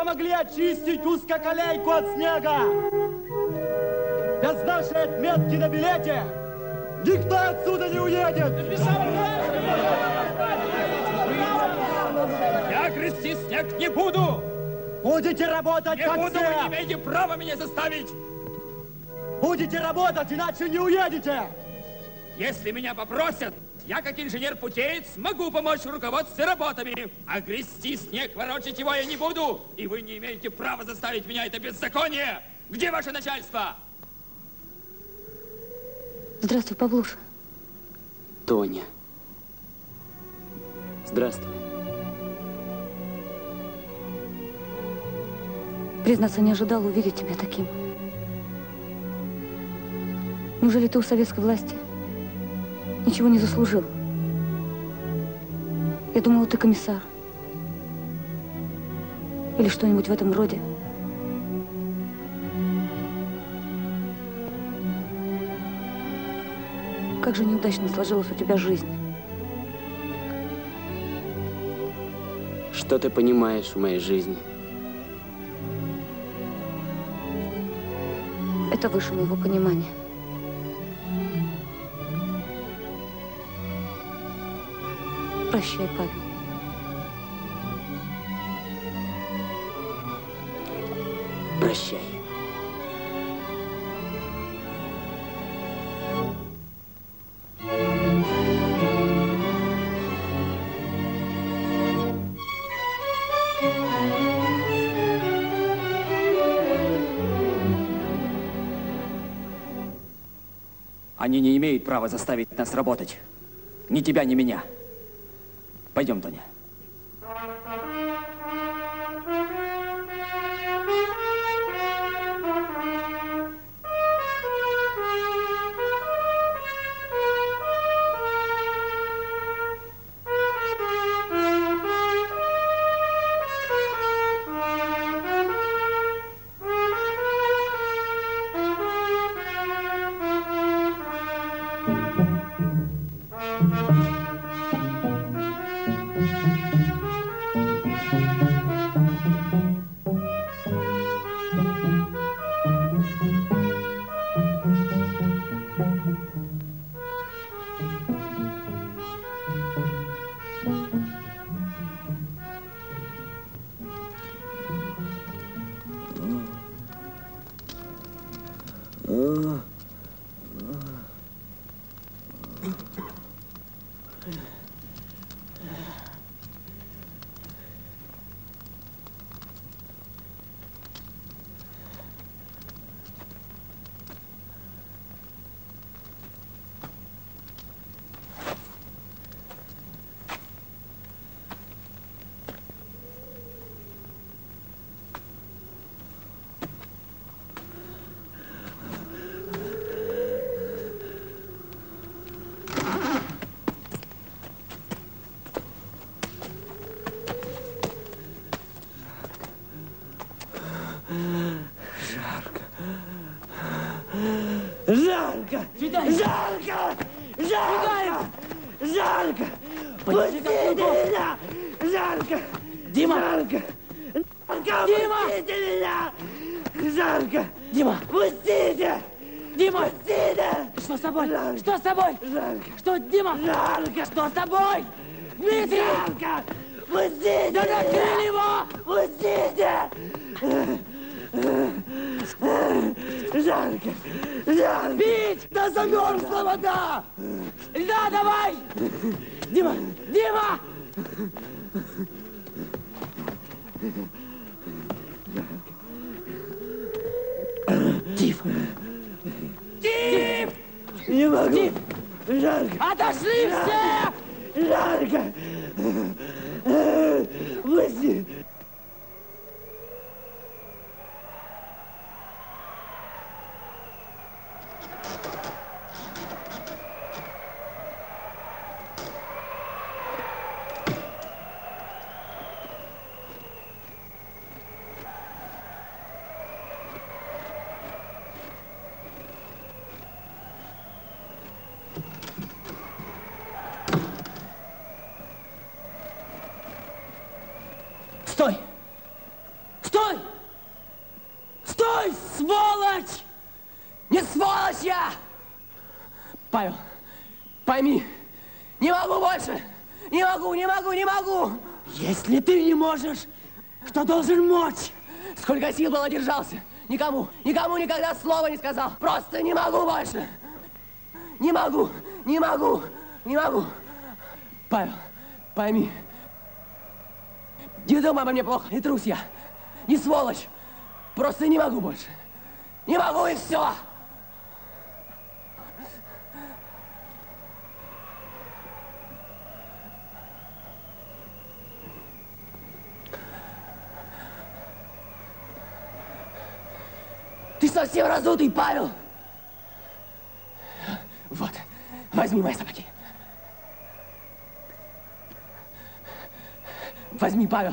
помогли очистить узкоколейку от снега. Без нашей отметки на билете никто отсюда не уедет. Я грести снег не буду. Будете работать, как буду, все. вы не имеете права меня заставить. Будете работать, иначе не уедете. Если меня попросят, я, как инженер-путеец, могу помочь в руководстве работами. А грести снег, ворочать его я не буду. И вы не имеете права заставить меня, это беззаконие. Где ваше начальство? Здравствуй, Павлуша. Тоня. Здравствуй. Признаться, не ожидала увидеть тебя таким. Неужели ты у советской власти ничего не заслужил? Я думала, ты комиссар. Или что-нибудь в этом роде. Как же неудачно сложилась у тебя жизнь. Что ты понимаешь в моей жизни? Это выше моего понимания. Прощай, Павел. Прощай. Они не имеют права заставить нас работать. Ни тебя, ни меня. Пойдем, Тоня. Жарко! Жарко! Жарко! Жарко! Пустите меня! Жарко! Дима! Жарко! Жарко! Дима! Пустите меня! Жарко! Дима! Пустите! Дима! Пустите! Что с тобой? Жарко! Что с тобой? Жарко! Что, Дима? Жарко! Что с тобой? Дмитрий! Жарко! Пустите! Да накрыли его! Пустите! Жарко! Жарко! Пить! Да замерзла вода! Льда давай! Дима! Дима! Тиф! Тиф! Не могу! Тиф! Жарко! Отошли все! Жарко! Пусти! Не сволочь я! Павел, пойми, не могу больше! Не могу, не могу, не могу! Если ты не можешь, кто должен мочь? Сколько сил было держался! Никому никогда слова не сказал! Просто не могу больше! Не могу, не могу, не могу! Павел, пойми, не думай обо мне плохо, не трус я, не сволочь, просто не могу больше. Не могу, и все! Ты совсем раздутый, Павел! Вот, возьми мои собаки. Возьми, Павел.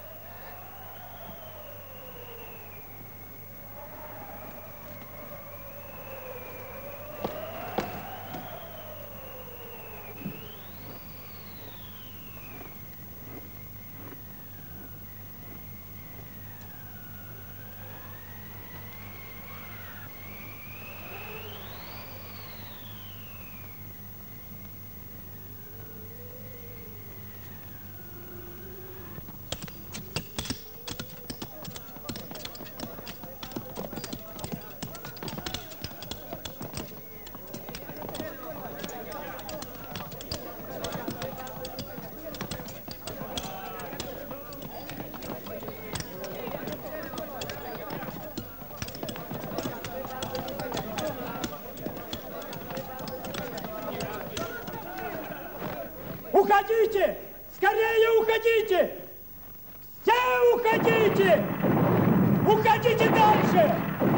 Уходите! Скорее уходите! Все уходите! Уходите дальше!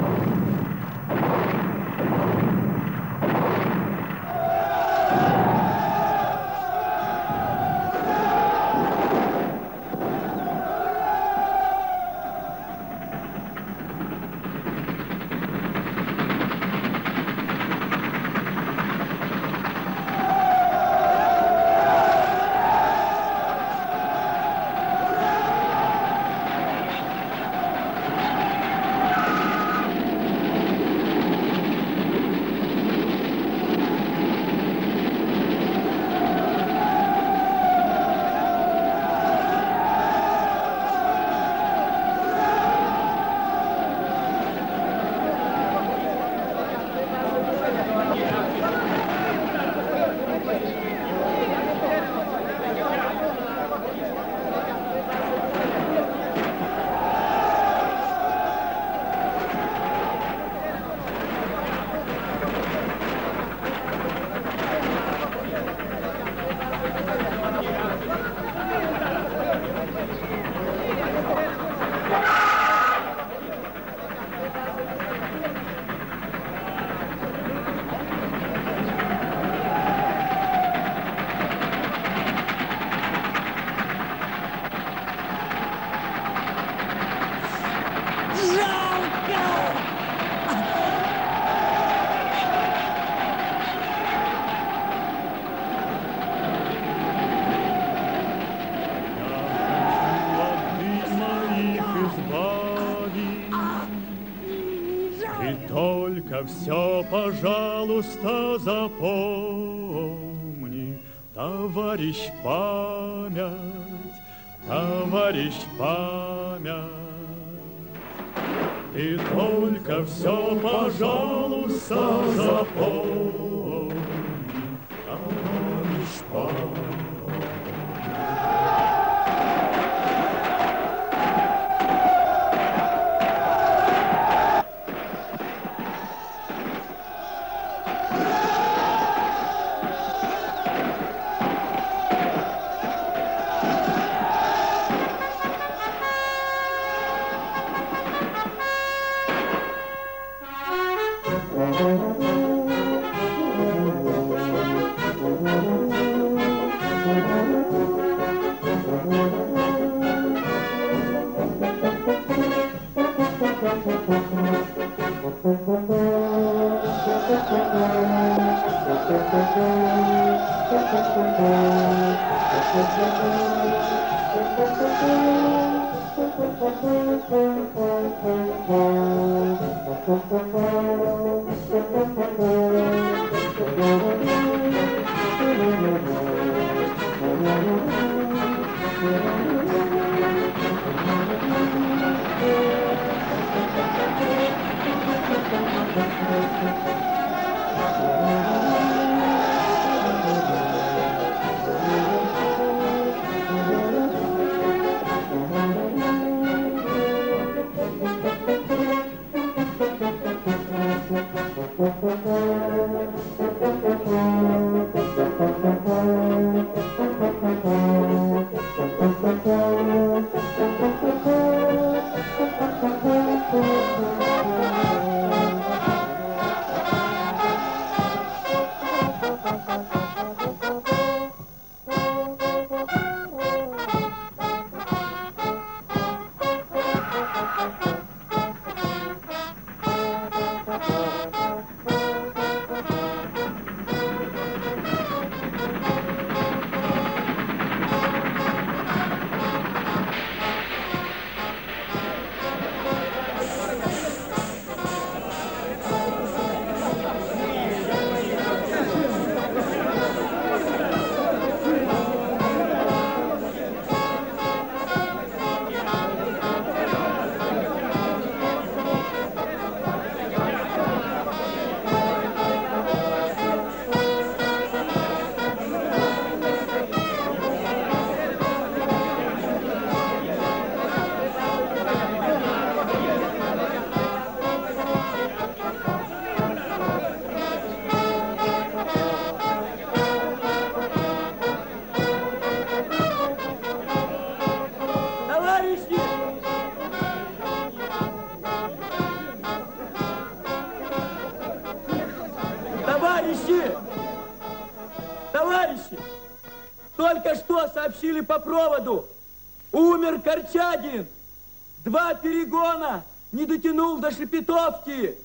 Все, пожалуйста, запомни, товарищ память, товарищ память. Ты только все, пожалуйста, запомни, товарищ память. Thank you. Товарищи, только что сообщили по проводу. Умер Корчагин. 2 перегона. Не дотянул до Шепетовки.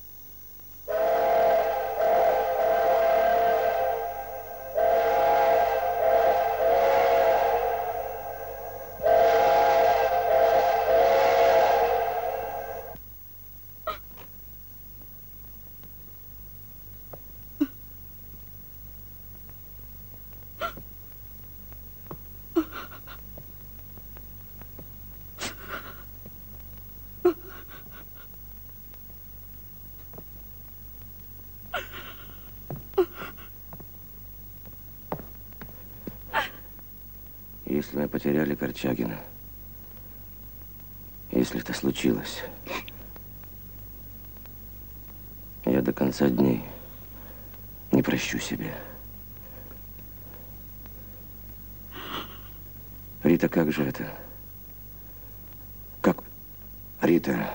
Если мы потеряли Корчагина, если это случилось, я до конца дней не прощу себе. Рита, как же это? Как? Рита.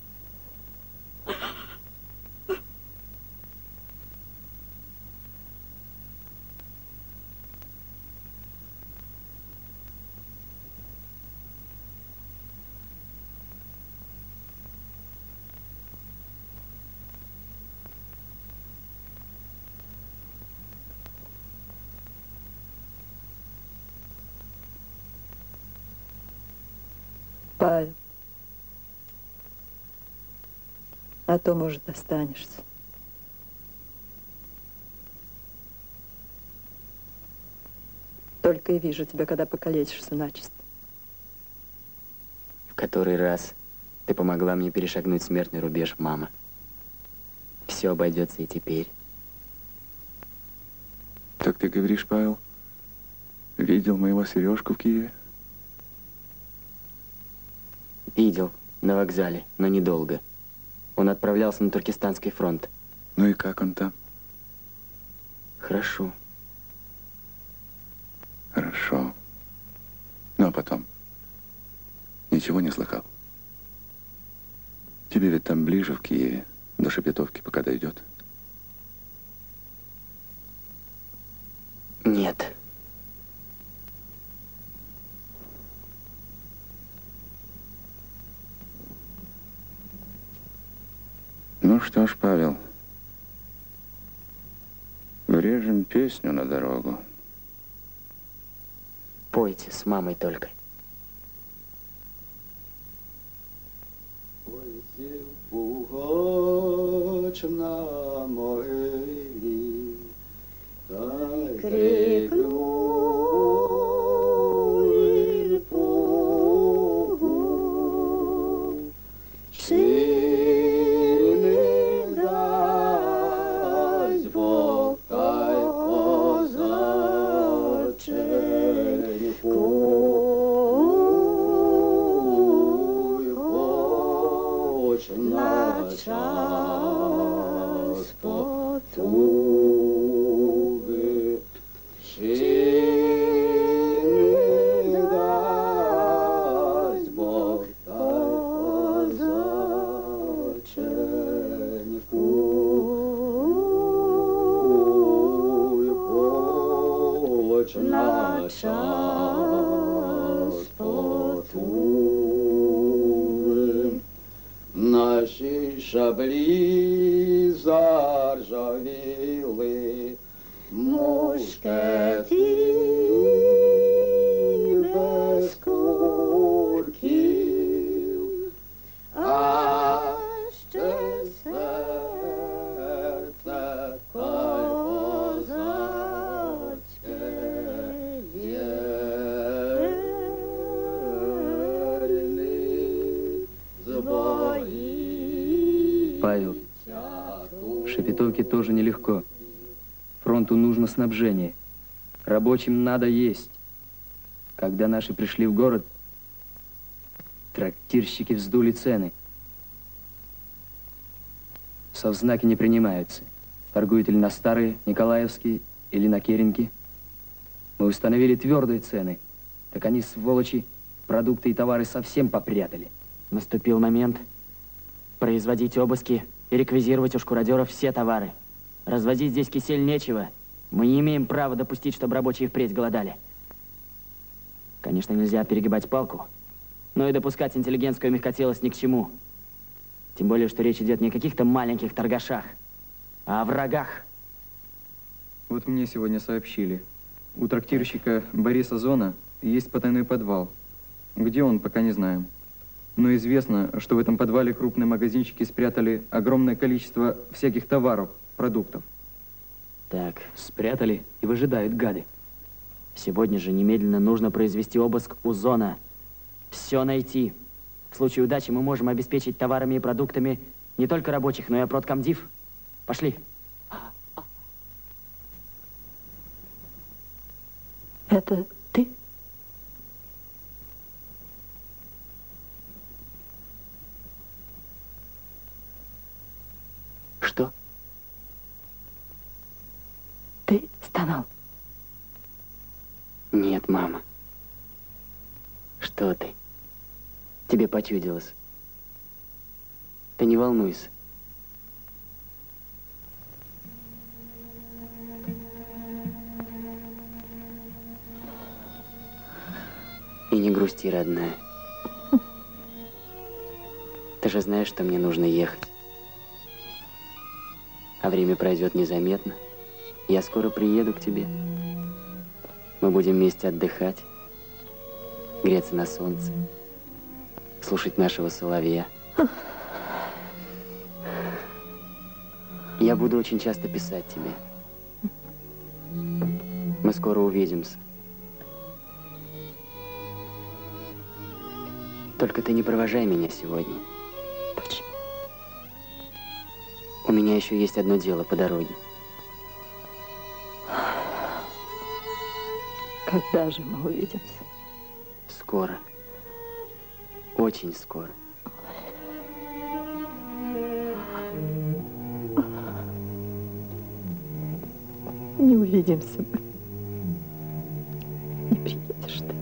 Павел, а то, может, останешься. Только и вижу тебя, когда покалечишься начисто. В который раз ты помогла мне перешагнуть смертный рубеж, мама. Все обойдется и теперь. Так ты говоришь, Павел, видел моего Сережку в Киеве? Видел на вокзале, но недолго. Он отправлялся на Туркестанский фронт. Ну и как он там? Хорошо. Хорошо. Ну а потом? Ничего не слыхал? Тебе ведь там ближе, в Киеве, до Шепетовки, пока дойдет? Нет. Ну что ж, Павел, врежем песню на дорогу. Пойте с мамой только. Пойте пугач на могилі, та й крикну і погу. Час потуги, чи не дасть Бог та козаченьку, хоч на час потуги. шабли заржавели, мушкети без курки, а ще серце та й козацьке вірний з бої. Павел, в Шепетовке тоже нелегко. Фронту нужно снабжение. Рабочим надо есть. Когда наши пришли в город, трактирщики вздули цены. Совзнаки не принимаются. Торгуют или на старые, Николаевские, или на Керенки. Мы установили твердые цены. Так они, сволочи, продукты и товары совсем попрятали. Наступил момент производить обыски и реквизировать у шкуродеров все товары. Развозить здесь кисель нечего. Мы не имеем права допустить, чтобы рабочие впредь голодали. Конечно, нельзя перегибать палку, но и допускать интеллигентскую мягкотелость ни к чему. Тем более, что речь идет не о каких-то маленьких торгашах, а о врагах. Вот мне сегодня сообщили. У трактирщика Бориса Зона есть потайной подвал. Где он, пока не знаем. Но известно, что в этом подвале крупные магазинчики спрятали огромное количество всяких товаров, продуктов. Так. Спрятали и выжидают гады. Сегодня же немедленно нужно произвести обыск у Зона. Все найти. В случае удачи мы можем обеспечить товарами и продуктами не только рабочих, но и опродкомдив. Пошли. Это ты? Что? Ты стонал? Нет, мама. Что ты? Тебе почудилось. Ты не волнуйся. И не грусти, родная. Ты же знаешь, что мне нужно ехать. А время пройдет незаметно. Я скоро приеду к тебе. Мы будем вместе отдыхать, греться на солнце, слушать нашего соловья. Я буду очень часто писать тебе. Мы скоро увидимся. Только ты не провожай меня сегодня. Почему? У меня еще есть одно дело по дороге. Когда же мы увидимся? Скоро. Очень скоро. Не увидимся мы. Не приедешь ты.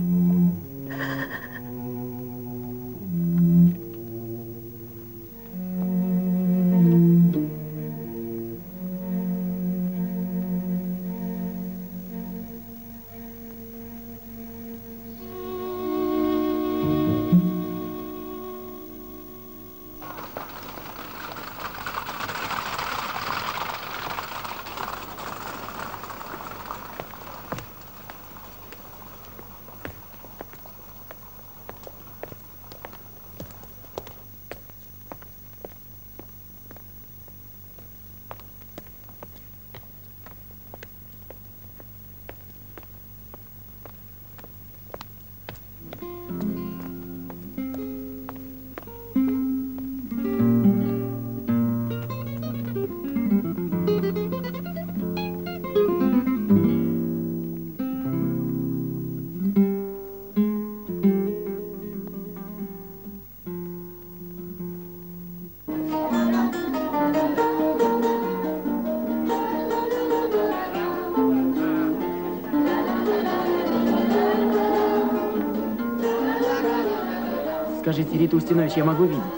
Скажите, Рита Устинович, я могу видеть?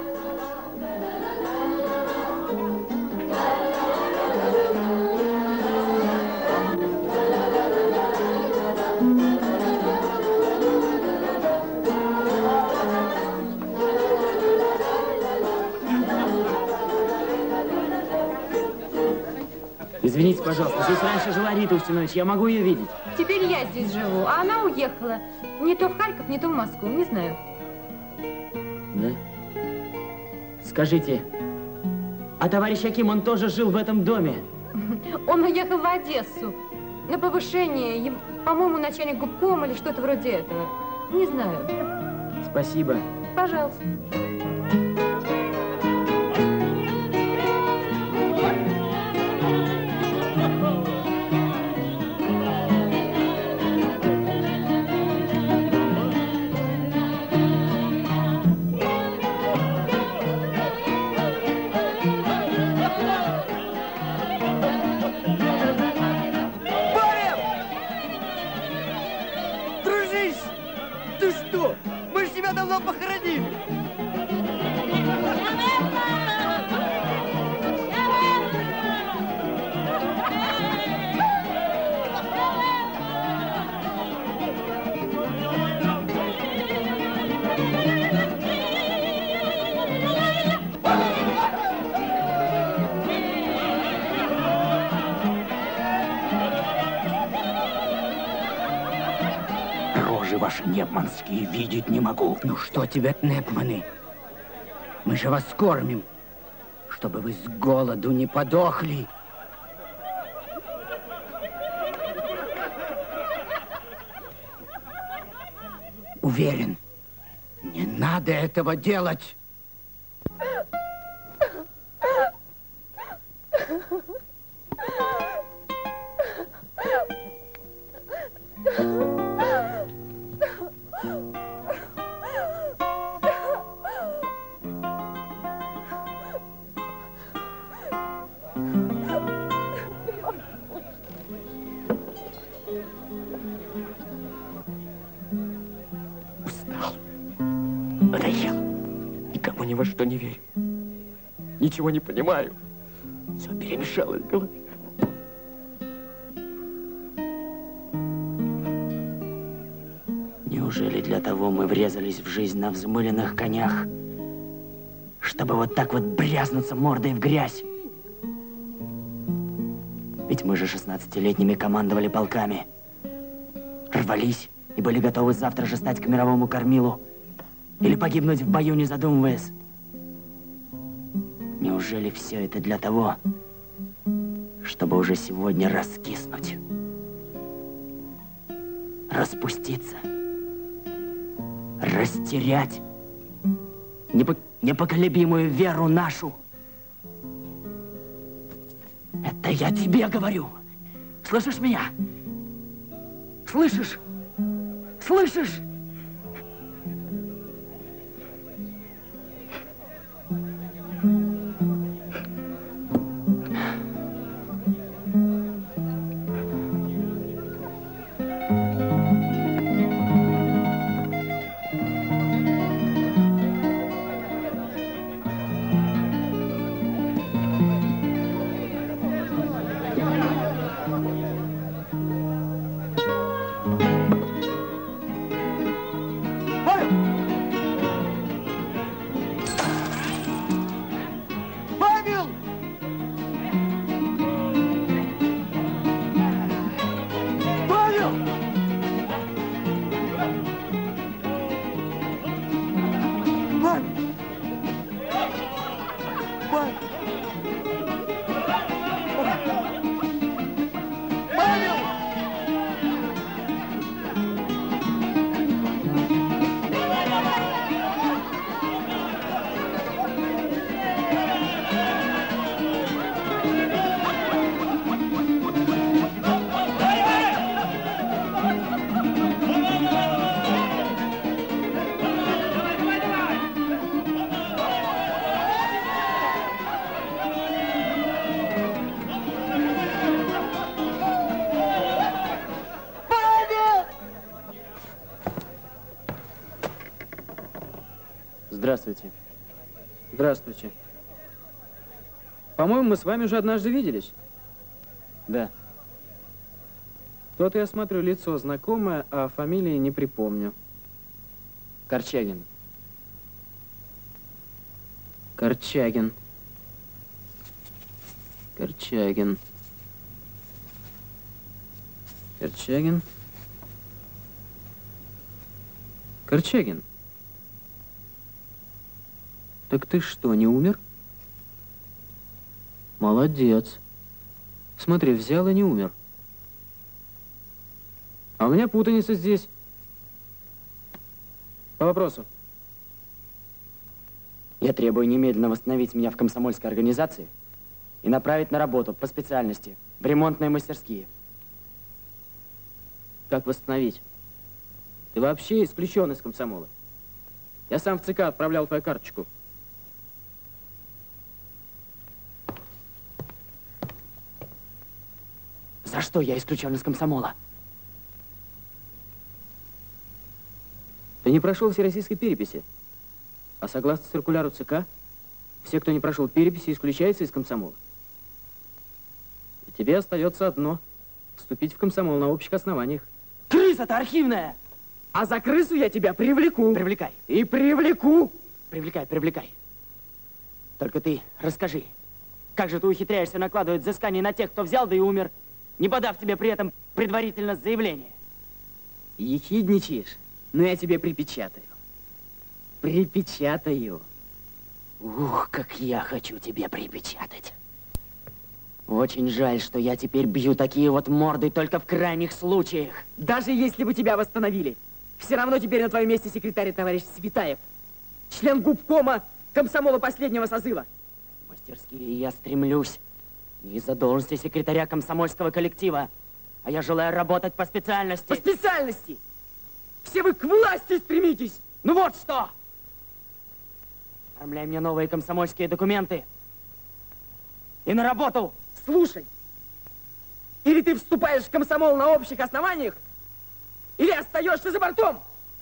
Извините, пожалуйста, здесь раньше жила Рита Устинович, я могу ее видеть? Теперь я здесь живу, а она уехала. Не то в Харьков, не то в Москву, не знаю. Да? Скажите, а товарищ Аким, он тоже жил в этом доме? Он уехал в Одессу на повышение, по-моему, начальник губком или что-то вроде этого. Не знаю. Спасибо. Пожалуйста. Ваши непманские видеть не могу. Ну что тебе, непманы? Мы же вас кормим, чтобы вы с голоду не подохли. Уверен, не надо этого делать. Ни во что не верю. Ничего не понимаю. Все перемешалось в голове. Неужели для того мы врезались в жизнь на взмыленных конях, чтобы вот так вот брязнуться мордой в грязь? Ведь мы же 16-летними командовали полками. Рвались и были готовы завтра же стать к мировому кормилу или погибнуть в бою, не задумываясь. Неужели все это для того, чтобы уже сегодня раскиснуть, распуститься, растерять непоколебимую веру нашу? Это я тебе говорю. Слышишь меня? Слышишь? Слышишь? Здравствуйте. Здравствуйте. По-моему, мы с вами уже однажды виделись. Да. То-то я смотрю, лицо знакомое, а фамилии не припомню. Корчагин. Корчагин. Корчагин. Корчагин. Корчагин. Так ты что, не умер? Молодец. Смотри, взял и не умер. А у меня путаница здесь. По вопросу. Я требую немедленно восстановить меня в комсомольской организации и направить на работу по специальности в ремонтные мастерские. Как восстановить? Ты вообще исключен из комсомола. Я сам в ЦК отправлял твою карточку. За что я исключен из комсомола? Ты не прошел всероссийской переписи. А согласно циркуляру ЦК, все, кто не прошел переписи, исключаются из комсомола. И тебе остается одно – вступить в комсомол на общих основаниях. Крыса-то архивная! А за крысу я тебя привлеку. Привлекай. И привлеку. Привлекай, привлекай. Только ты расскажи, как же ты ухитряешься накладывать взыскание на тех, кто взял да и умер, не подав тебе при этом предварительно заявление? Ехидничаешь? Ну, я тебе припечатаю. Припечатаю. Ух, как я хочу тебе припечатать. Очень жаль, что я теперь бью такие вот морды только в крайних случаях. Даже если бы тебя восстановили, все равно теперь на твоем месте секретарь товарищ Светаев, член губкома комсомола последнего созыва. В мастерские я стремлюсь не из-за должности секретаря комсомольского коллектива, а я желаю работать по специальности. По специальности? Все вы к власти стремитесь! Ну вот что! Оформляй мне новые комсомольские документы. И на работу! Слушай, или ты вступаешь в комсомол на общих основаниях, или остаешься за бортом.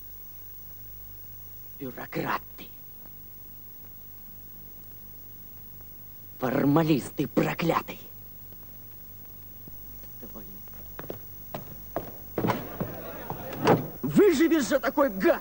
Бюрократ ты. Формалист ты проклятый. Выживешь же, такой гад!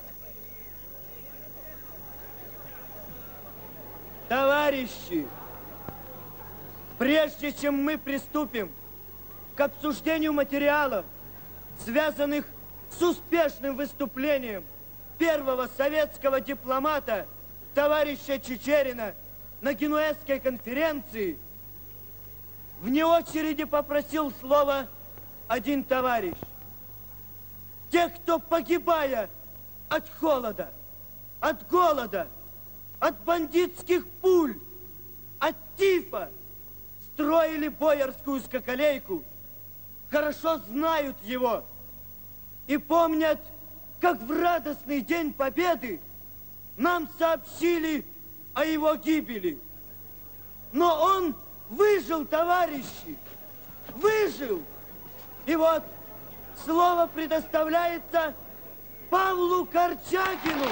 Товарищи, прежде чем мы приступим к обсуждению материалов, связанных с успешным выступлением первого советского дипломата товарища Чичерина на Генуэзской конференции, вне очереди попросил слова один товарищ. Те, кто, погибая от холода, от голода, от бандитских пуль, от тифа, строили боярскую скакалейку, хорошо знают его и помнят, как в радостный день победы нам сообщили о его гибели. Но он выжил, товарищи, выжил. И вот слово предоставляется Павлу Корчагину.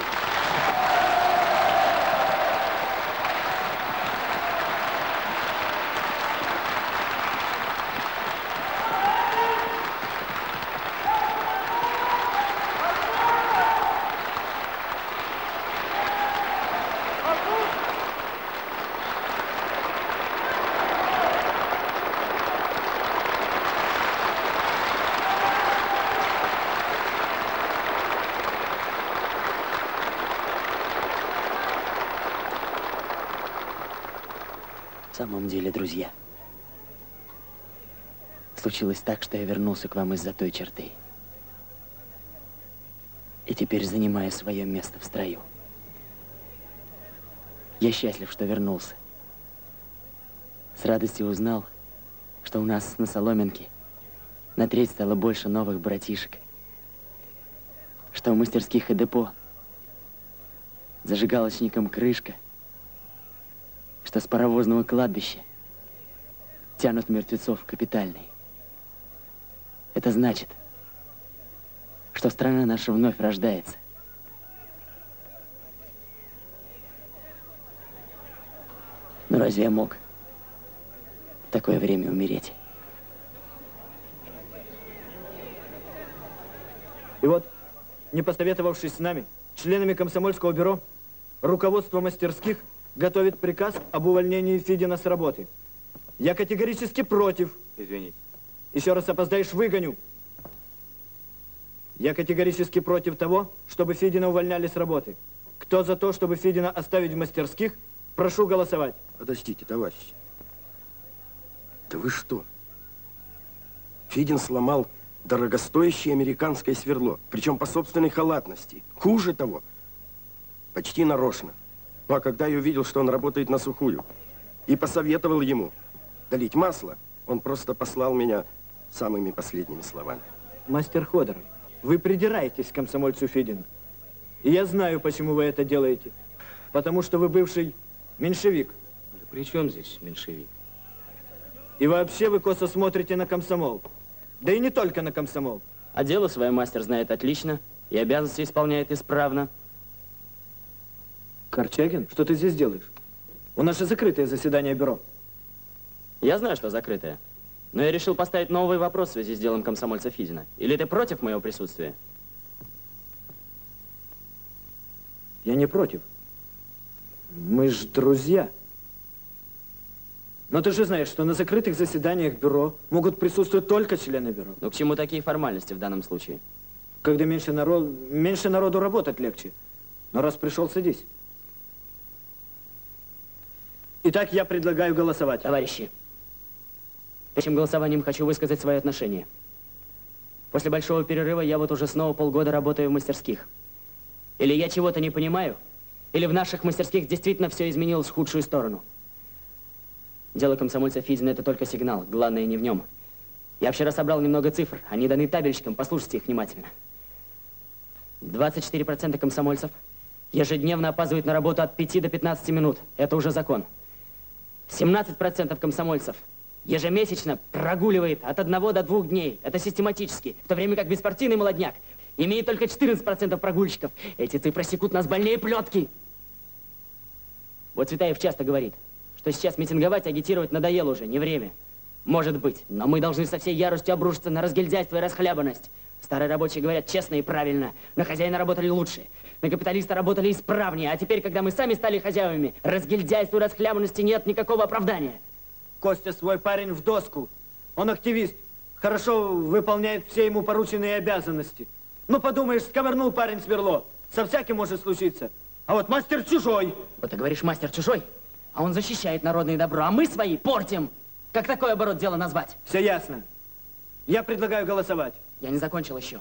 В самом деле, друзья, случилось так, что я вернулся к вам из-за той черты. И теперь занимаю свое место в строю. Я счастлив, что вернулся. С радостью узнал, что у нас на Соломенке на треть стало больше новых братишек. Что у мастерских и депо зажигалочникам крышка. Что с паровозного кладбища тянут мертвецов в капитальный. Это значит, что страна наша вновь рождается. Но разве я мог в такое время умереть? И вот, не посоветовавшись с нами, членами комсомольского бюро, руководство мастерских готовит приказ об увольнении Фидина с работы. Я категорически против. Извините. Еще раз опоздаешь, выгоню. Я категорически против того, чтобы Фидина увольняли с работы. Кто за то, чтобы Фидина оставить в мастерских, прошу голосовать. Подождите, товарищи. Да вы что? Фидин сломал дорогостоящее американское сверло, причем по собственной халатности. Хуже того, почти нарочно. Ну а когда я увидел, что он работает на сухую, и посоветовал ему долить масло, он просто послал меня самыми последними словами. Мастер Ходоров, вы придираетесь к комсомольцу Фидину. И я знаю, почему вы это делаете. Потому что вы бывший меньшевик. Да при чем здесь меньшевик? И вообще вы косо смотрите на комсомол. Да и не только на комсомол. А дело свое мастер знает отлично и обязанности исполняет исправно. Корчагин, что ты здесь делаешь? У нас же закрытое заседание бюро. Я знаю, что закрытое. Но я решил поставить новый вопрос в связи с делом комсомольца Фидина. Или ты против моего присутствия? Я не против. Мы ж друзья. Но ты же знаешь, что на закрытых заседаниях бюро могут присутствовать только члены бюро. Ну к чему такие формальности в данном случае? Когда меньше народу работать легче. Но раз пришел, садись. Итак, я предлагаю голосовать. Товарищи, этим голосованием хочу высказать свое отношение. После большого перерыва я вот уже снова полгода работаю в мастерских. Или я чего-то не понимаю, или в наших мастерских действительно все изменилось в худшую сторону. Дело комсомольца Фидина – это только сигнал, главное не в нем. Я вчера собрал немного цифр, они даны табельщикам, послушайте их внимательно. 24% комсомольцев ежедневно опаздывают на работу от 5 до 15 минут. Это уже закон. 17% комсомольцев ежемесячно прогуливает от 1 до 2 дней. Это систематически. В то время как беспартийный молодняк имеет только 14% прогульщиков. Эти цифры секут нас больнее плетки. Вот Цветаев часто говорит, что сейчас митинговать, агитировать надоело уже, не время. Может быть, но мы должны со всей яростью обрушиться на разгильдяйство и расхлябанность. Старые рабочие говорят честно и правильно. На хозяина работали лучше, на капиталиста работали исправнее. А теперь, когда мы сами стали хозяевами, разгильдяйству и расхлябанности нет никакого оправдания. Костя свой парень в доску. Он активист. Хорошо выполняет все ему порученные обязанности. Ну, подумаешь, сковырнул парень сверло. Со всяким может случиться. А вот мастер чужой. Вот ты говоришь, мастер чужой, а он защищает народное добро, а мы свои портим. Как такой оборот дела назвать? Все ясно. Я предлагаю голосовать. Я не закончил еще.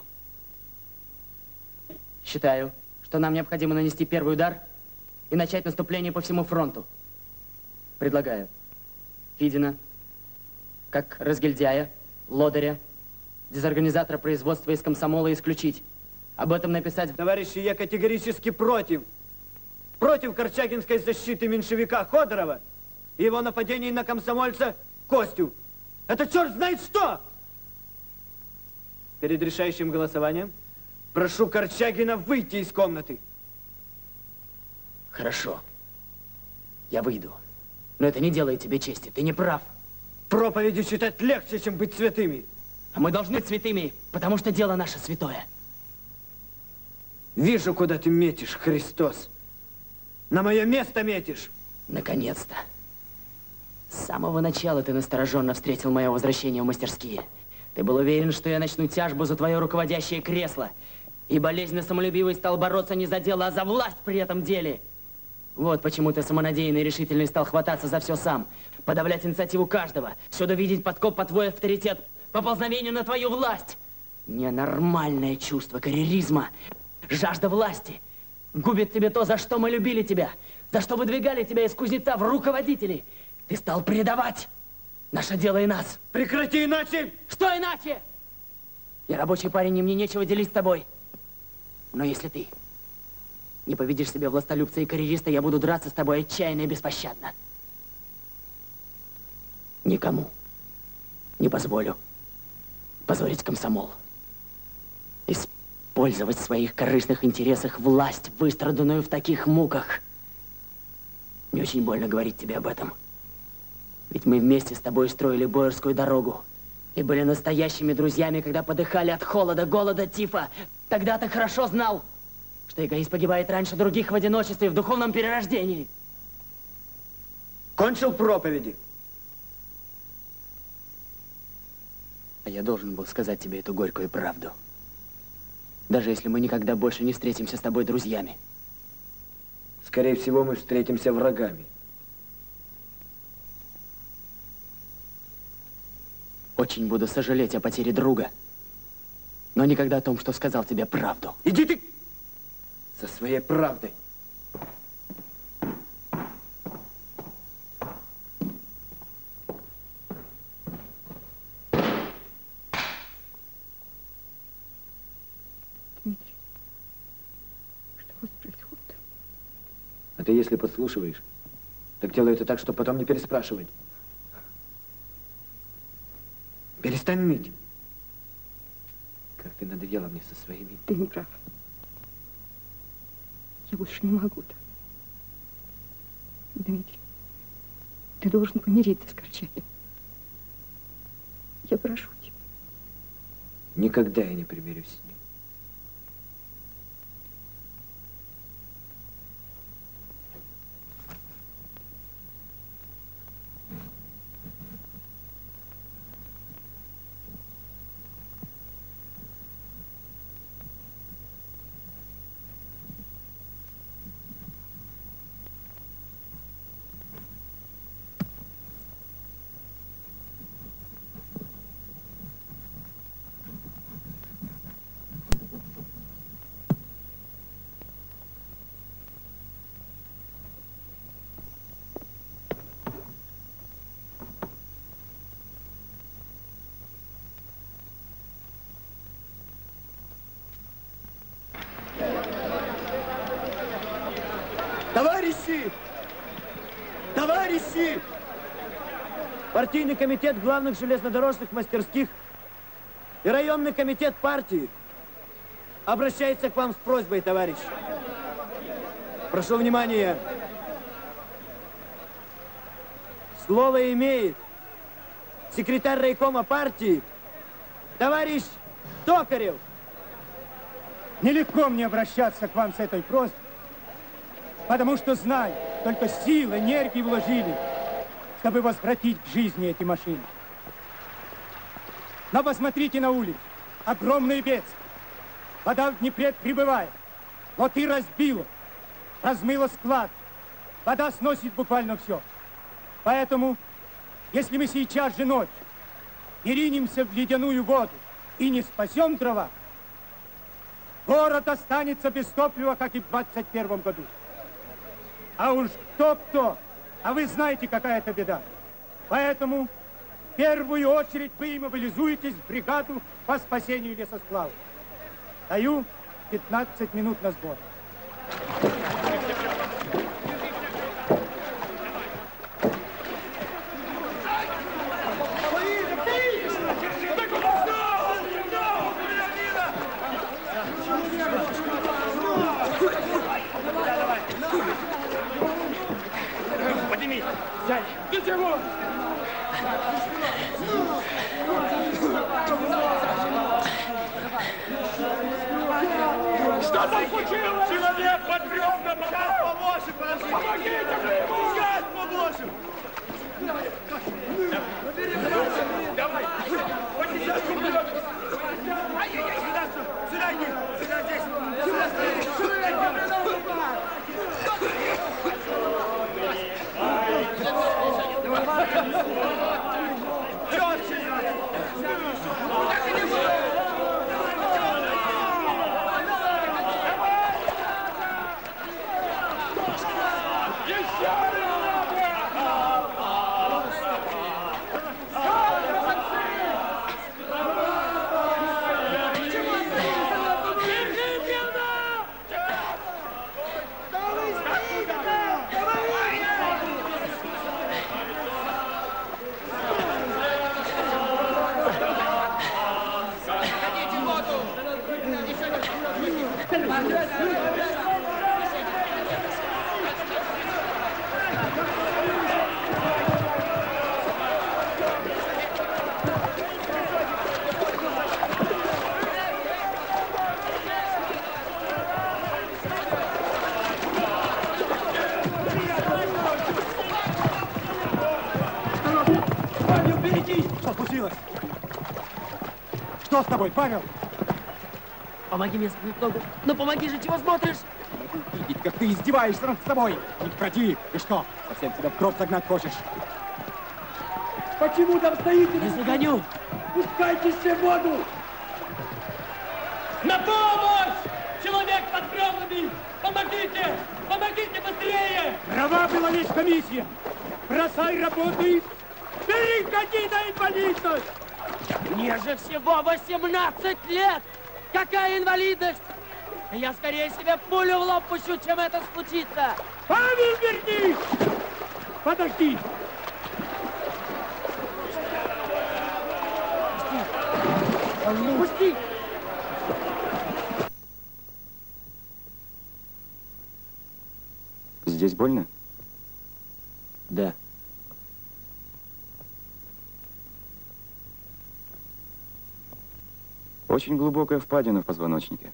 Считаю, что нам необходимо нанести первый удар и начать наступление по всему фронту. Предлагаю Фидина, как разгильдяя, лодыря, дезорганизатора производства из комсомола исключить. Об этом написать... Товарищи, я категорически против. Против корчагинской защиты меньшевика Ходорова и его нападений на комсомольца Костю. Это черт знает что! Перед решающим голосованием прошу Корчагина выйти из комнаты. Хорошо. Я выйду. Но это не делает тебе чести. Ты не прав. Проповеди читать легче, чем быть святыми. А мы должны быть святыми, потому что дело наше святое. Вижу, куда ты метишь, Христос. На мое место метишь. Наконец-то. С самого начала ты настороженно встретил мое возвращение в мастерские. Ты был уверен, что я начну тяжбу за твое руководящее кресло. И болезненно самолюбивый стал бороться не за дело, а за власть при этом деле. Вот почему ты самонадеянный и решительный стал хвататься за все сам. Подавлять инициативу каждого. Всюду видеть подкоп под твой авторитет. Поползновение на твою власть. Ненормальное чувство карьеризма. Жажда власти. Губит тебе то, за что мы любили тебя. За что выдвигали тебя из кузнеца в руководители. Ты стал предавать наше дело и нас. Прекрати, иначе! Что иначе? Я рабочий парень, и мне нечего делить с тобой. Но если ты не победишь себе властолюбца и карьериста, я буду драться с тобой отчаянно и беспощадно. Никому не позволю позорить комсомол. Использовать в своих корыстных интересах власть, выстраданную в таких муках. Мне очень больно говорить тебе об этом. Ведь мы вместе с тобой строили Боярскую дорогу. И были настоящими друзьями, когда подыхали от холода, голода, тифа. Тогда ты хорошо знал, что эгоист погибает раньше других в одиночестве, в духовном перерождении. Кончил проповеди. А я должен был сказать тебе эту горькую правду. Даже если мы никогда больше не встретимся с тобой друзьями. Скорее всего, мы встретимся врагами. Очень буду сожалеть о потере друга, но никогда о том, что сказал тебе правду. Иди ты со своей правдой. Дмитрий, что у вас происходит? А ты если подслушиваешь, так делай это так, чтобы потом не переспрашивать. Перестань ныть. Как ты надоела мне со своими... Ты не прав. Я больше не могу так. Дмитрий, ты должен помириться с Корчагиным. Я прошу тебя. Никогда я не примирюсь с ним. Товарищи! Товарищи! Партийный комитет главных железнодорожных мастерских и районный комитет партии обращается к вам с просьбой, товарищи. Прошу внимания. Слово имеет секретарь райкома партии товарищ Токарев. Нелегко мне обращаться к вам с этой просьбой, потому что знаю, только сил, энергии вложили, чтобы возвратить к жизни эти машины. Но посмотрите на улицу. Огромные бедствия. Вода в Днепре прибывает. Лоты разбила, размыла склад. Вода сносит буквально все. Поэтому, если мы сейчас же ночью не ринемся в ледяную воду и не спасем дрова, город останется без топлива, как и в 21 году. А уж кто-кто, а вы знаете, какая это беда. Поэтому в первую очередь вы мобилизуетесь в бригаду по спасению лесосплавов. Даю 15 минут на сбор. Подними! Сядь! Ты чего? Что там случилось? Человек под бревна попал! Сейчас поможем, подожди! Помогите мне ему! Сейчас поможем! Давай! Сюда, сюда иди! Сюда, здесь! Что случилось? Что с тобой, Павел? Помоги мне спнуть ногу. Ну помоги же, чего смотришь? Могу видеть, как ты издеваешься над собой. Прекрати. Ты что, совсем себя в гроб загнать хочешь? Почему там стоите? Не загоню. Пускайте все в воду. На помощь! Человек под бревнами! Помогите! Помогите быстрее! Права была лишь комиссия. Бросай работу и переходи на инвалидность! Мне же всего 18 лет! Какая инвалидность? Я скорее себе пулю в лоб пущу, чем это случится! Павел, вернись! Подожди! Пусти! Здесь больно? Да. Очень глубокая впадина в позвоночнике.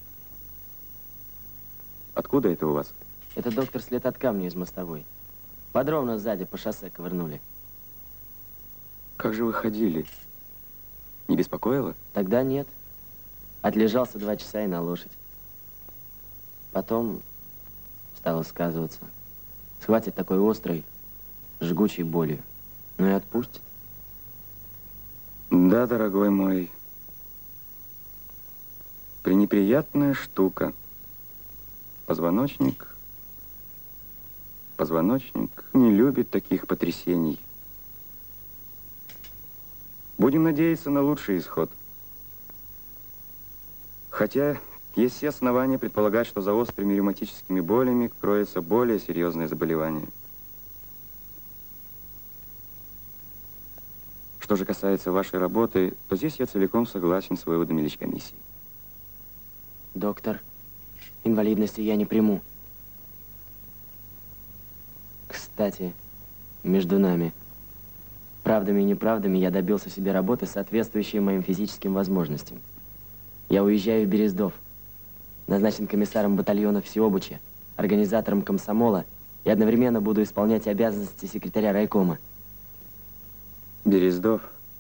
Откуда это у вас? Это доктор след от камня из мостовой. Подробно сзади по шоссе ковырнули. Как же вы ходили? Не беспокоило? Тогда нет. Отлежался 2 часа и на лошадь. Потом стало сказываться. Схватит такой острой, жгучей болью. Ну и отпустит. Да, дорогой мой. Пренеприятная штука. Позвоночник не любит таких потрясений. Будем надеяться на лучший исход. Хотя есть все основания предполагать, что за острыми ревматическими болями кроется более серьезное заболевание. Что же касается вашей работы, то здесь я целиком согласен с выводами личкомиссии. Доктор, инвалидности я не приму. Кстати, между нами, правдами и неправдами я добился себе работы, соответствующей моим физическим возможностям. Я уезжаю в Берездов, назначен комиссаром батальона Всеобуча, организатором комсомола и одновременно буду исполнять обязанности секретаря райкома. Берездов.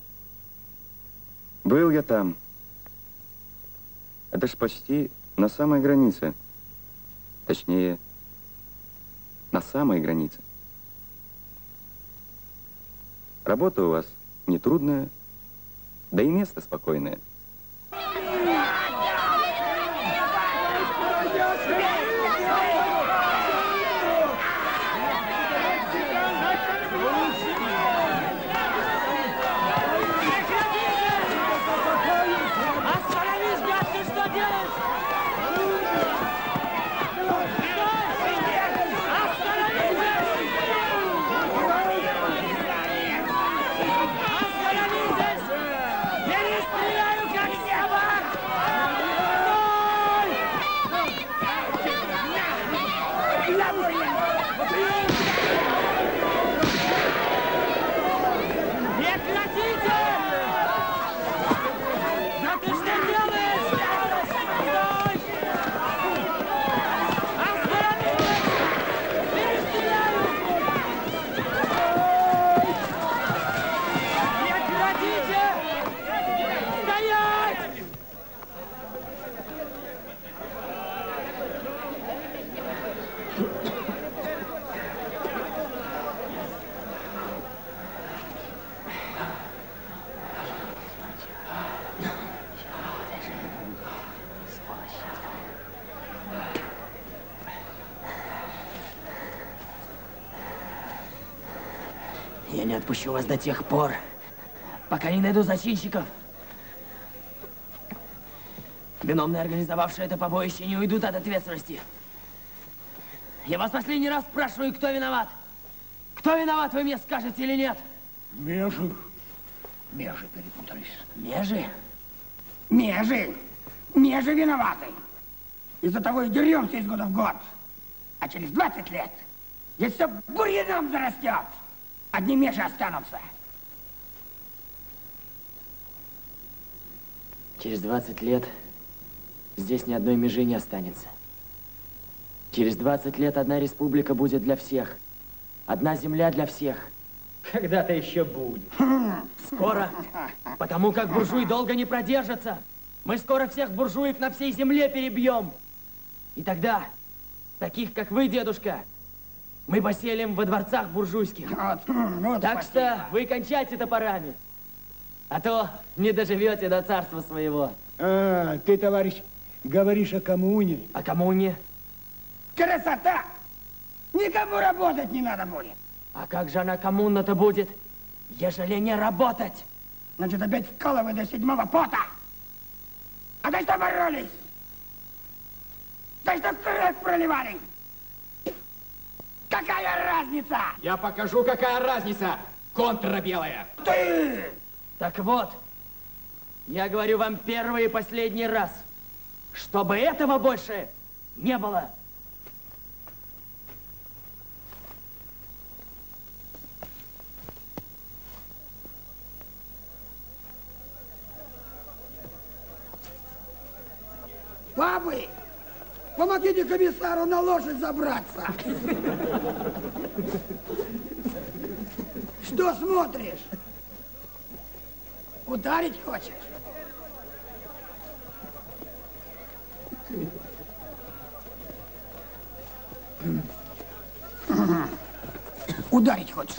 Был я там. Это ж почти на самой границе. Точнее, на самой границе. Работа у вас нетрудная, да и место спокойное. Я не отпущу вас до тех пор, пока не найду зачинщиков. Виновные, организовавшие это побоище, не уйдут от ответственности. Я вас последний раз спрашиваю, кто виноват? Кто виноват, вы мне скажете или нет? Межи перепутались. Межи? Межи виноваты. Из-за того и деремся из года в год. А через 20 лет здесь все бурьяном зарастет. Одни межи останутся. Через 20 лет здесь ни одной межи не останется. Через 20 лет одна республика будет для всех. Одна земля для всех. Когда-то еще будет. Скоро. Потому как буржуй долго не продержится. Мы скоро всех буржуев на всей земле перебьем. И тогда, таких как вы, дедушка, мы поселим во дворцах буржуйских. Вот, так что вы кончайте топорами. А то не доживете до царства своего. А, ты, товарищ, говоришь о коммуне. О коммуне? Красота! Никому работать не надо будет. А как же она коммуна-то будет, ежели не работать? Значит, опять вкалывай до 7-го пота. А за что боролись? За что кровь проливали? Какая разница? Я покажу, какая разница. Контра белая. Ты! Так вот, я говорю вам первый и последний раз, чтобы этого больше не было. Бабы, помогите комиссару на лошадь забраться. Что смотришь? Ударить хочешь? Ударить хочешь?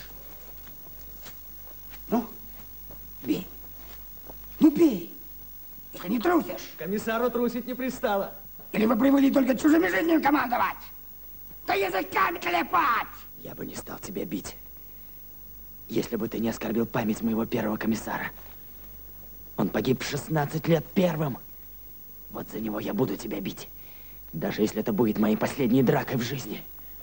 Ну, бей. Ну, бей. Если не трусишь. Комиссару трусить не пристало. Или вы привыкли только чужими жизнями командовать? Да языками клепать! Я бы не стал тебя бить, если бы ты не оскорбил память моего первого комиссара. Он погиб в 16 лет первым. Вот за него я буду тебя бить. Даже если это будет моей последней дракой в жизни.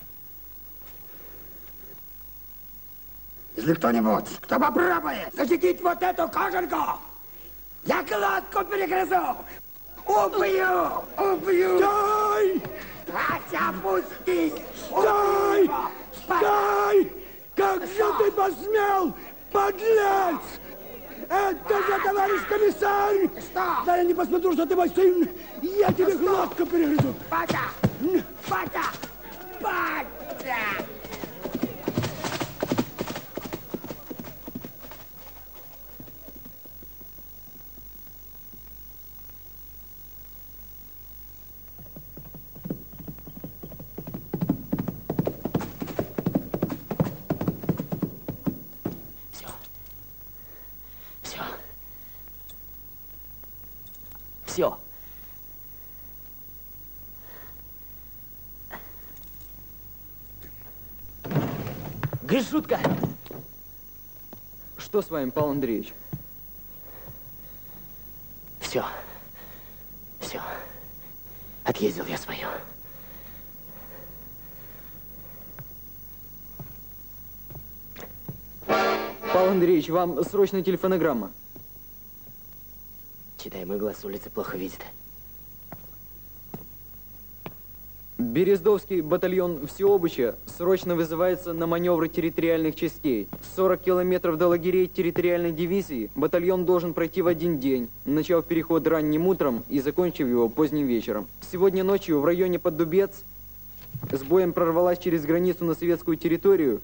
Если кто-нибудь, кто попробует защитить вот эту кожанку, я глотку перегрызу! Убью! Убью! Стой! Ася, пусти! Стой! Стой! Как же ты посмел, подлец! Это же товарищ комиссар! Что? Да я не посмотрю, что ты мой сын! Я тебе глотку перегрызу! Батя! Батя! Батя! Все. Гришутка! Что с вами, Павел Андреевич? Все. Все. Отъездил я свое. Павел Андреевич, вам срочная телефонограмма. Читай, мой глаз с улицы плохо видит. Берездовский батальон Всеобыча срочно вызывается на маневры территориальных частей. 40 километров до лагерей территориальной дивизии батальон должен пройти в один день, начав переход ранним утром и закончив его поздним вечером. Сегодня ночью в районе Поддубец с боем прорвалась через границу на советскую территорию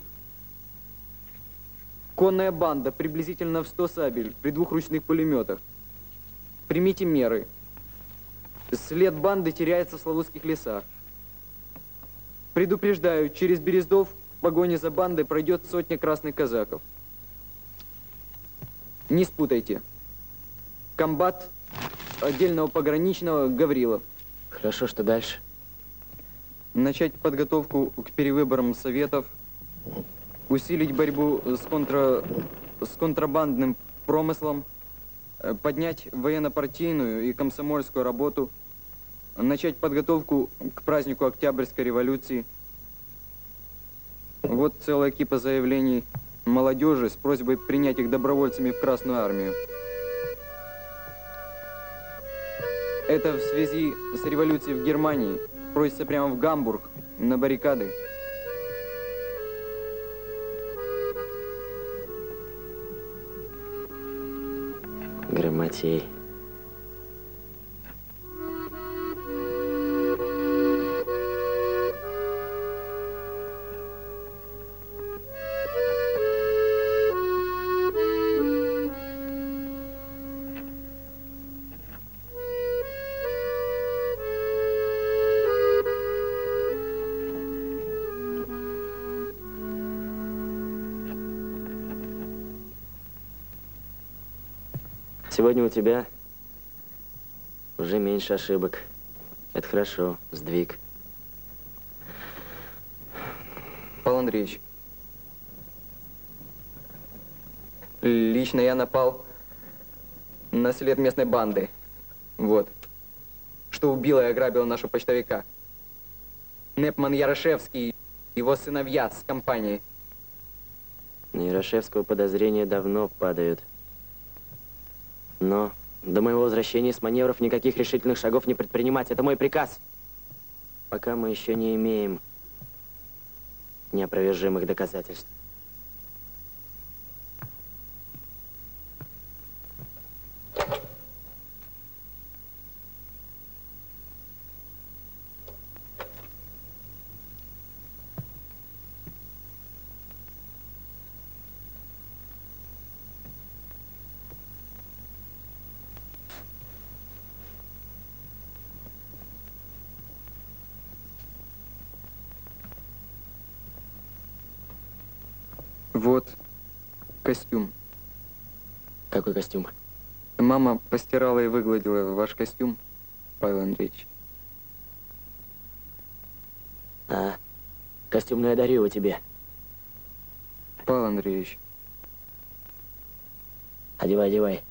конная банда, приблизительно в 100 сабель, при 2 ручных пулеметах. Примите меры. След банды теряется в Славутских лесах. Предупреждаю, через Берездов в погоне за бандой пройдет 100 красных казаков. Не спутайте. Комбат отдельного пограничного Гаврилов. Хорошо, что дальше? Начать подготовку к перевыборам советов, усилить борьбу с контрабандным промыслом, поднять военно-партийную и комсомольскую работу, начать подготовку к празднику Октябрьской революции. Вот целая кипа заявлений молодежи с просьбой принять их добровольцами в Красную армию. Это в связи с революцией в Германии. Просится прямо в Гамбург, на баррикады. Грамотей. Сегодня у тебя уже меньше ошибок. Это хорошо, сдвиг. Павел Андреевич, лично я напал на след местной банды. Вот. Что убила и ограбила нашего почтовика. Непман Ярошевский и его сыновья с компанией. На Ярошевского подозрения давно падают. Но до моего возвращения с маневров никаких решительных шагов не предпринимать. Это мой приказ. Пока мы еще не имеем неопровержимых доказательств. Вот костюм. Какой костюм? Мама постирала и выгладила ваш костюм, Павел Андреевич. А, костюмную я дарю его тебе. Павел Андреевич. Одевай, одевай.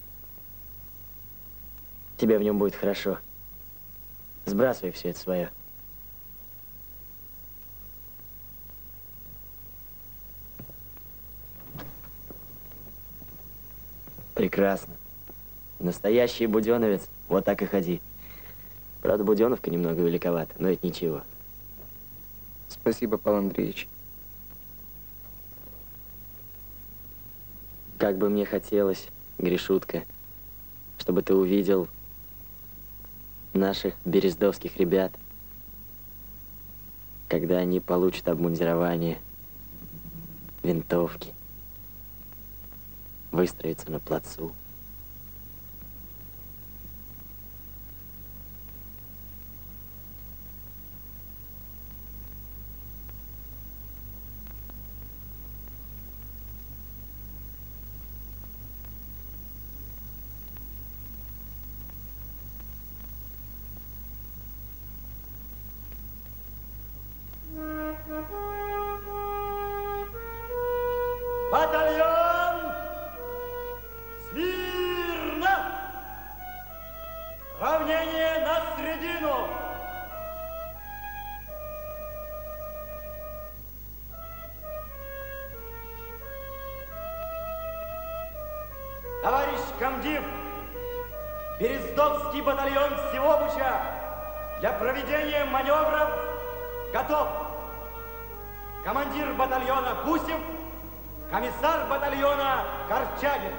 Тебе в нем будет хорошо. Сбрасывай все это свое. Прекрасно. Настоящий буденовец. Вот так и ходи. Правда, буденовка немного великовата, но это ничего. Спасибо, Павел Андреевич. Как бы мне хотелось, Гришутка, чтобы ты увидел наших берездовских ребят, когда они получат обмундирование, винтовки, выстроятся на плацу. Батальон! Смирно! Равнение на середину! Товарищ комдив, Берездовский батальон Всевобыча для проведения маневров готов. Командир батальона Гусев, комиссар батальона Корчагин.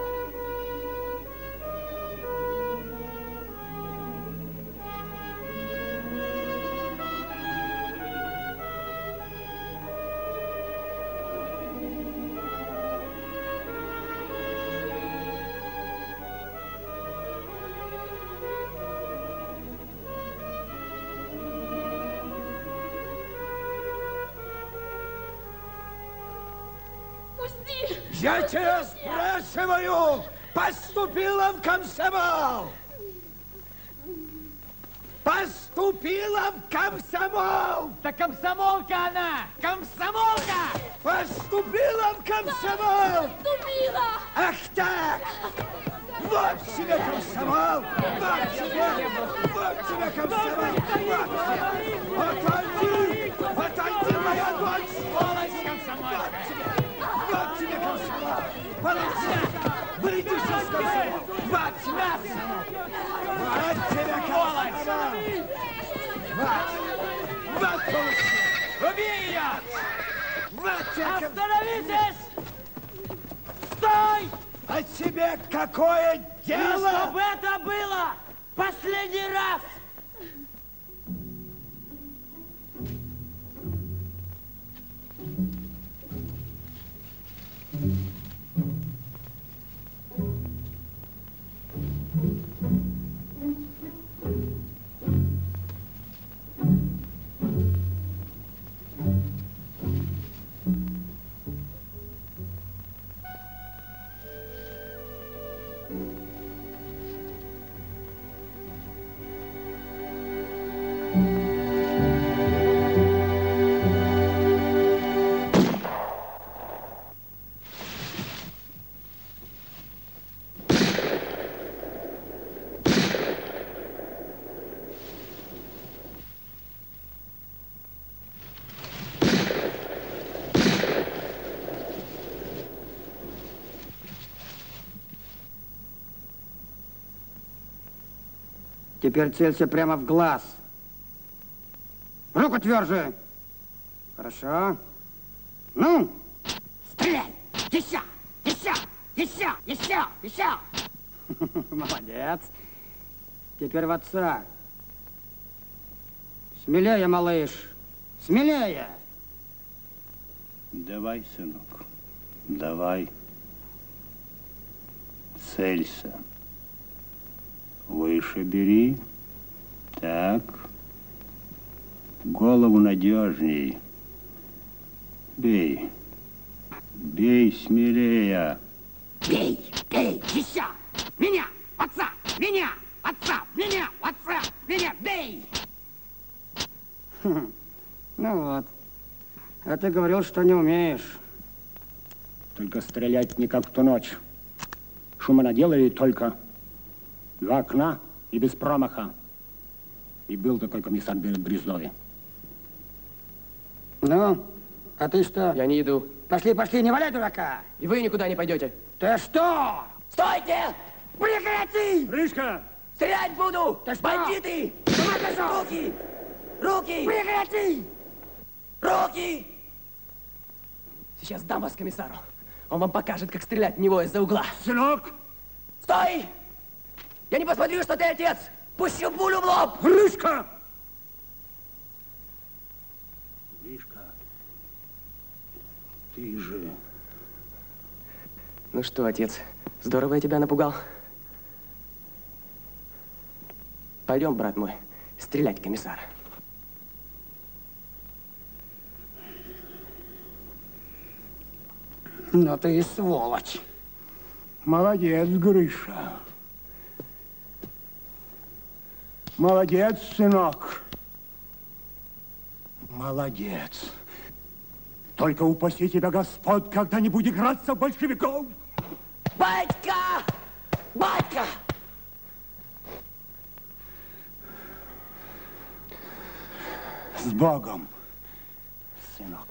Я тебя спрашиваю, поступила в комсомол? Поступила в комсомол! Да комсомолка она! Комсомолка! Поступила в комсомол! Поступила! Ах так! Вот тебе комсомол! Вот тебе комсомол! Отойди! Отойди, моя дочь! Сволочь комсомольская! Вот тебе комсомол! Молодец! Выйди сейчас с комсомол! Вот тебе комсомол! Вот тебе комсомол! Вот получи! Убей ее! Вот тебе комсомол! Остановитесь! Стой! А тебе какое дело? И чтобы это было последний раз! Теперь целься прямо в глаз. Руку тверже. Хорошо. Ну, стреляй! Еще! Еще! Еще! Еще! Еще! Молодец. Теперь в отца. Смелее, малыш. Смелее! Давай, сынок, давай. Целься. Выше бери. Так. Голову надежней. Бей. Бей смелее. Бей! Бей! Еще! Меня! Отца! Меня! Отца! Меня! Отца! Меня! Бей! Ну вот. А ты говорил, что не умеешь. Только стрелять не как в ту ночь. Шума наделали только 2 окна и без промаха. И был такой комиссар Брездове. Ну, а ты что? Я не иду. Пошли, пошли, не валяй дурака! И вы никуда не пойдете. Ты что? Стойте! Прекрати! Рыжка! Стрелять буду! Ты что? Бандиты! Руки! Руки! Прекрати! Руки! Сейчас дам вас комиссару. Он вам покажет, как стрелять в него из-за угла. Сынок! Стой! Я не посмотрю, что ты отец! Пущу пулю в лоб! Рыжка! Гришка, ты же... Ну что, отец, здорово я тебя напугал. Пойдем, брат мой, стрелять комиссара. Ну ты и сволочь. Молодец, Гриша. Молодец, сынок. Молодец. Только упаси тебя, Господь, когда-нибудь играться в большевиков. Батька! Батька! С Богом, сынок.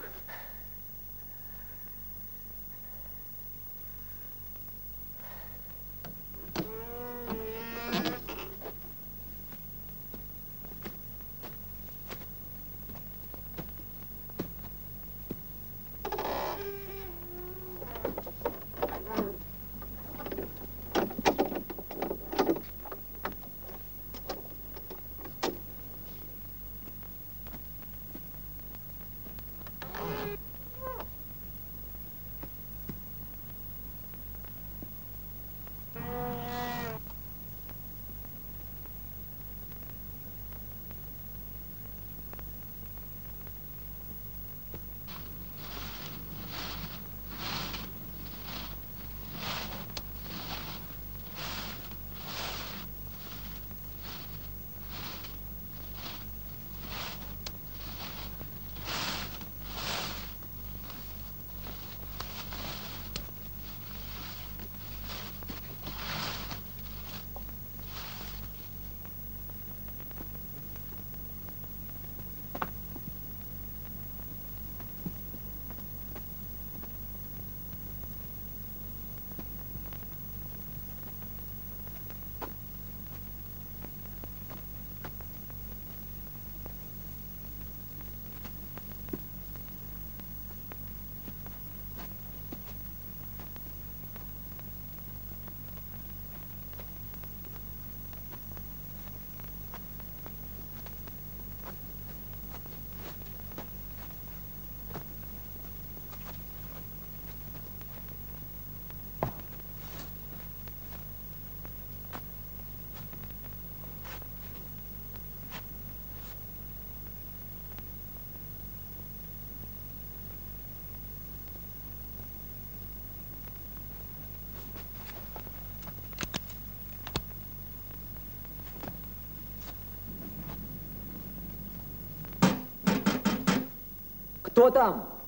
Кто там?